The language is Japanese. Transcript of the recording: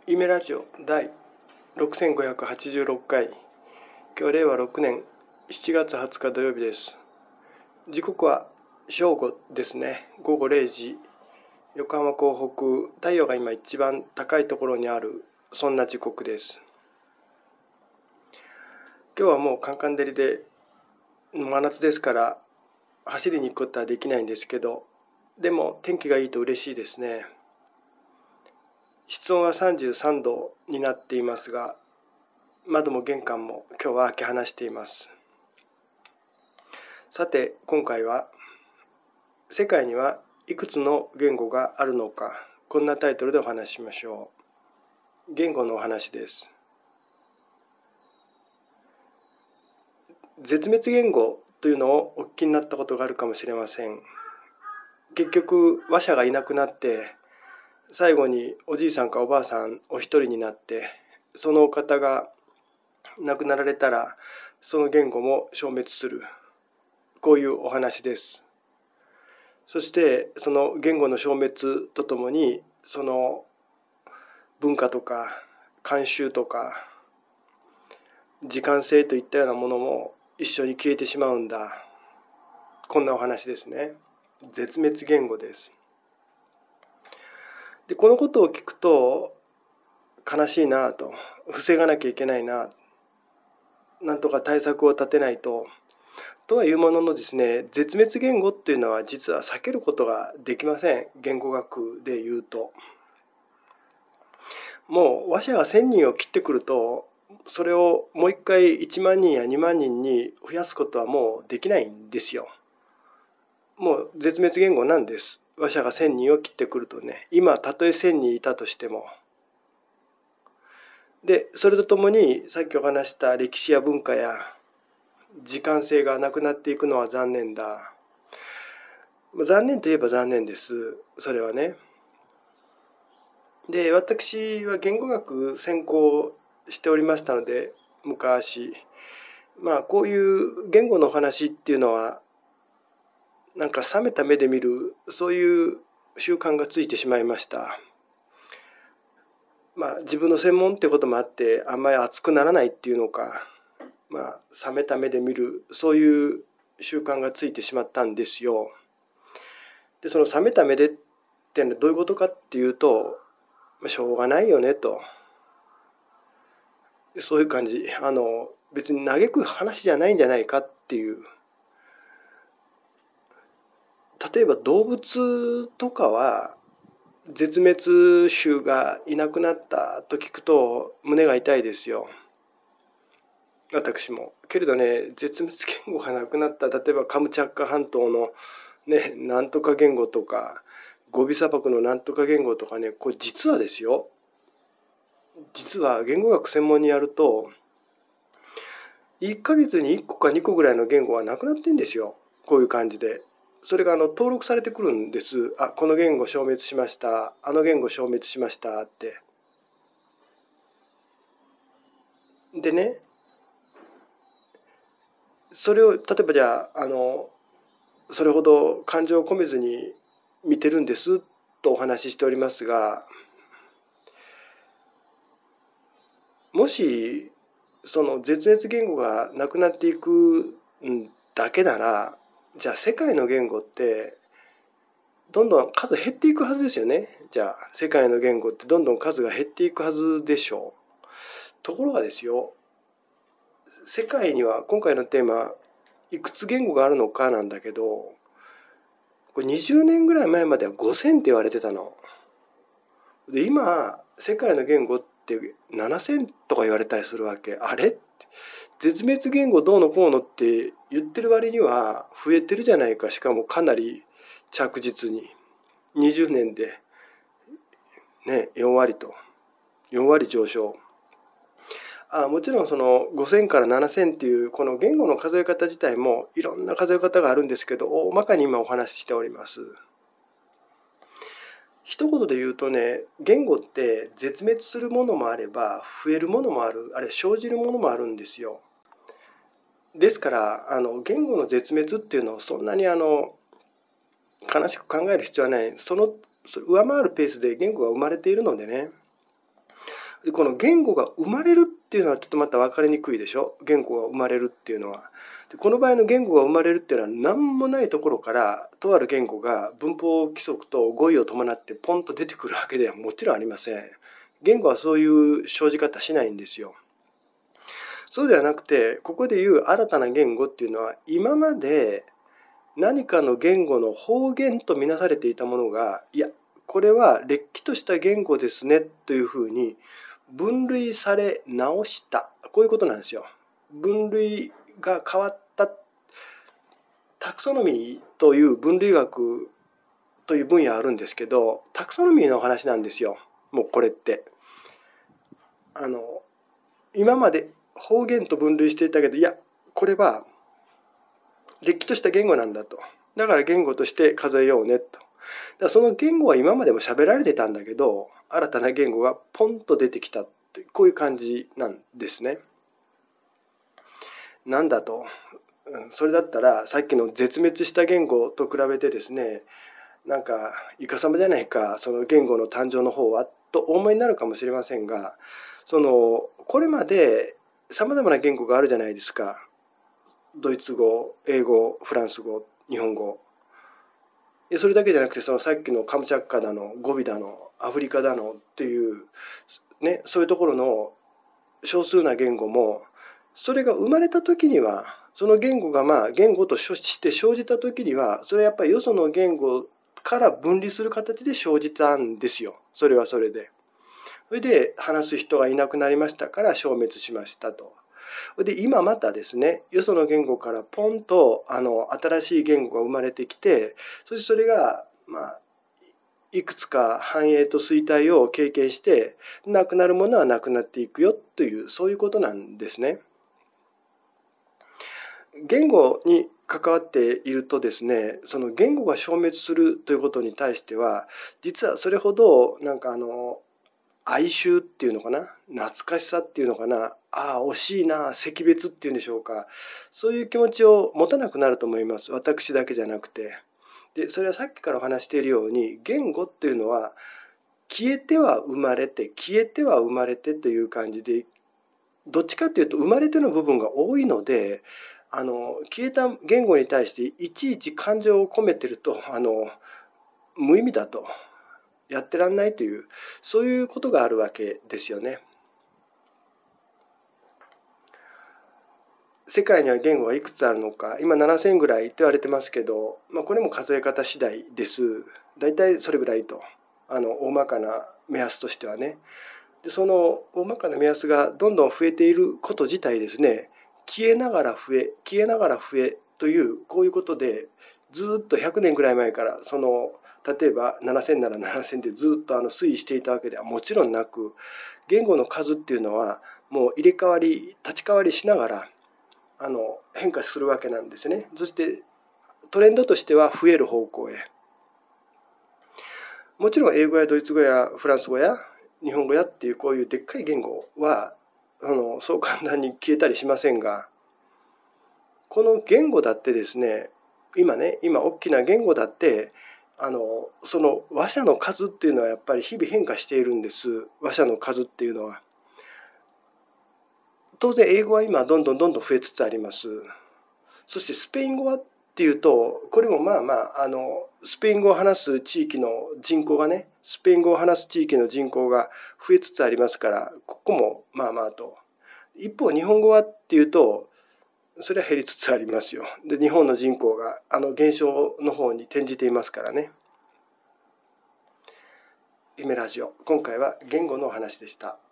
夢ラジオ第6586回、今日令和6年7月20日土曜日です。時刻は正午ですね。午後0時、横浜港北、太陽が今一番高いところにある、そんな時刻です。今日はもうカンカン照りで真夏ですから走りに行くことはできないんですけど、でも天気がいいと嬉しいですね。室温は33度になっていますが、窓も玄関も今日は開け放しています。さて、今回は世界にはいくつの言語があるのか、こんなタイトルでお話ししましょう。言語のお話です。絶滅言語というのをお聞きになったことがあるかもしれません。結局話者がいなくなって、最後におじいさんかおばあさんお一人になって、そのお方が亡くなられたらその言語も消滅する、こういうお話です。そしてその言語の消滅とともに、その文化とか慣習とか時間性といったようなものも一緒に消えてしまうんだ、こんなお話ですね。絶滅言語です。で、このことを聞くと悲しいなと、防がなきゃいけないな、なんとか対策を立てないとはいうもののですね、絶滅言語っていうのは実は避けることができません。言語学で言うと、もう話者が1000人を切ってくると、それをもう一回1万人や2万人に増やすことはもうできないんですよ。もう絶滅言語なんです。話者が1000人を切ってくるとね、今たとえ1000人いたとしても。で、それとともにさっきお話した歴史や文化や時間性がなくなっていくのは残念だ。残念といえば残念です。それはね。で、私は言語学専攻しておりましたので、昔、こういう言語の話っていうのは、なんか冷めた目で見る、そういう習慣がついてしまいました。自分の専門ってこともあって、あんまり熱くならないっていうのか、冷めた目で見る、そういう習慣がついてしまったんですよ。で、その冷めた目でってのはどういうことかっていうと、しょうがないよねと。そういう感じ。別に嘆く話じゃないんじゃないかっていう。例えば動物とかは、絶滅種がいなくなったと聞くと胸が痛いですよ。私も。けれどね、絶滅言語がなくなった、例えばカムチャッカ半島のね、なんとか言語とか、ゴビ砂漠のなんとか言語とかね、これ実はですよ。実は言語学専門にやると、1ヶ月に1個か2個ぐらいの言語はなくなってんですよ。こういう感じで。それが登録されてくるんです。あ、この言語消滅しました。あの言語消滅しましたって。でね、それを例えばじゃあ、それほど感情を込めずに見てるんですとお話ししておりますが、もしその絶滅言語がなくなっていくだけなら、じゃあ世界の言語ってどんどん数減っていくはずですよね。じゃあ世界の言語ってどんどん数が減っていくはずでしょう。ところがですよ、世界には今回のテーマいくつ言語があるのかなんだけど、これ20年ぐらい前までは5000って言われてたの。で、今世界の言語って7000とか言われたりするわけ。あれ、絶滅言語どうのこうのって言ってる割には増えてるじゃないか。しかもかなり着実に20年でね、4割と4割上昇。もちろんその5000から7000っていうこの言語の数え方自体もいろんな数え方があるんですけど、大まかに今お話ししております。一言で言うとね、言語って絶滅するものもあれば増えるものもある、あれ生じるものもあるんですよ。ですから言語の絶滅っていうのをそんなに悲しく考える必要はない。その上回るペースで言語が生まれているのでね。 この言語が生まれるっていうのはちょっとまた分かりにくいでしょ。言語が生まれるっていうのは。でこの場合の言語が生まれるっていうのは何もないところからとある言語が文法規則と語彙を伴ってポンと出てくるわけではもちろんありません。言語はそういう生じ方しないんですよ。そうではなくて、ここでいう新たな言語っていうのは今まで何かの言語の方言とみなされていたものが、いやこれはれっきとした言語ですねというふうに分類され直した、こういうことなんですよ。分類が変わった。タクソノミーという分類学という分野あるんですけど、タクソノミーの話なんですよ。もうこれって今まで方言と分類していたけど、いやこれはれっきとした言語なんだと。だから言語として数えようねと。だからその言語は今までも喋られてたんだけど、新たな言語がポンと出てきたってこういう感じなんですね。なんだと。それだったらさっきの絶滅した言語と比べてですね、なんかいかさまじゃないか、その言語の誕生の方はとお思いになるかもしれませんが、これまでさまざまな言語があるじゃないですか。ドイツ語、英語、フランス語、日本語。それだけじゃなくて、そのさっきのカムチャッカだの、ゴビだの、アフリカだのっていうね、そういうところの少数な言語も、それが生まれた時には、その言語が言語として生じた時には、それはやっぱりよその言語から分離する形で生じたんですよ。それはそれで。それで話す人がいなくなりましたから消滅しましたと。で今またですね、よその言語からポンと新しい言語が生まれてきて、そしてそれがいくつか繁栄と衰退を経験して、なくなるものはなくなっていくよという、そういうことなんですね。言語に関わっているとですね、その言語が消滅するということに対しては、実はそれほど哀愁っていうのかな、懐かしさっていうのかな、ああ惜しいな、惜別っていうんでしょうか、そういう気持ちを持たなくなると思います。私だけじゃなくて。でそれはさっきからお話しているように、言語っていうのは消えては生まれて消えては生まれてという感じで、どっちかっていうと生まれての部分が多いので、消えた言語に対していちいち感情を込めてると無意味だと、やってらんないという、そういうことがあるわけですよね。世界には言語がいくつあるのか、今7000ぐらいと言われてますけど、これも数え方次第です。だいたいそれぐらいと、大まかな目安としてはね。でその大まかな目安がどんどん増えていること自体ですね、消えながら増え消えながら増えという、こういうことでずっと100年ぐらい前から例えば7000なら7000でずっと推移していたわけではもちろんなく、言語の数っていうのはもう入れ替わり立ち替わりしながら変化するわけなんですね。そしてトレンドとしては増える方向へ。もちろん英語やドイツ語やフランス語や日本語やっていうこういうでっかい言語はそう簡単に消えたりしませんが、この言語だってですね、今大きな言語だってその話者の数っていうのはやっぱり日々変化しているんです。話者の数っていうのは。当然英語は今どんどん増えつつあります。そしてスペイン語はっていうと、これもスペイン語を話す地域の人口がね、スペイン語を話す地域の人口が増えつつありますから、ここもと。一方日本語はっていうと、それは減りつつありますよ。で日本の人口が減少の方に転じていますからね。夢ラジオ、今回は言語のお話でした。